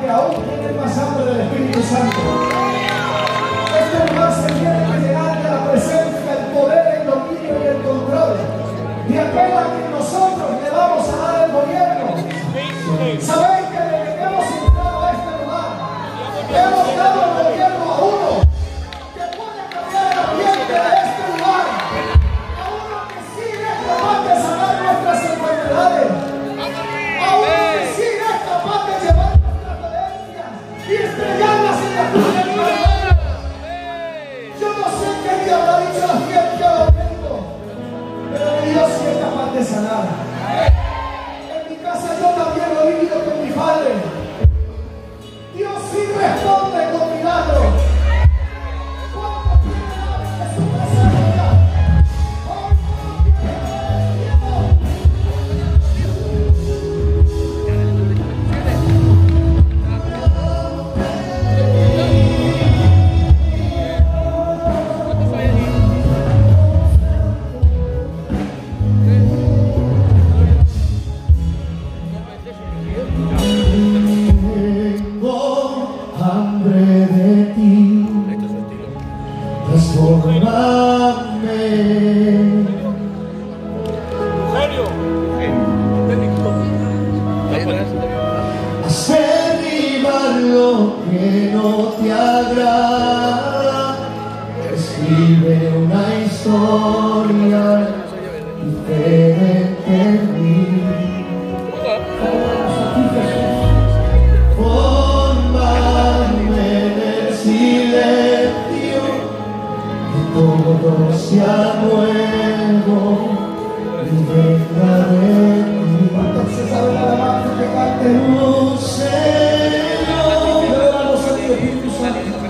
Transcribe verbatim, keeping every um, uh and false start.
que aún tienen más hambre del Espíritu Santo. Este lugar se tiene que llenar de la presencia, el poder, el dominio y el control de aquel a quien nosotros le vamos a dar el gobierno. Sabéis que desde que hemos entrado a este lugar, hemos dado el gobierno a uno que puede cambiar el ambiente de este lugar, a uno que sí es capaz de sanar nuestras enfermedades, a uno que sí es capaz de llevar nuestras dolencias y estrellarlas en la cruz de Cristo. Yo no sé qué día habrá dicho la ciencia al momento, pero Dios sí es capaz de sanar. En mi casa yo también lo he vivido con mi padre. Dios sí responde con milagros. ¿Cuántos tienen hambre de su presencia? ¿Cuántos se sabe la alabanza que cante? Oh, Señor, Espíritu Santo.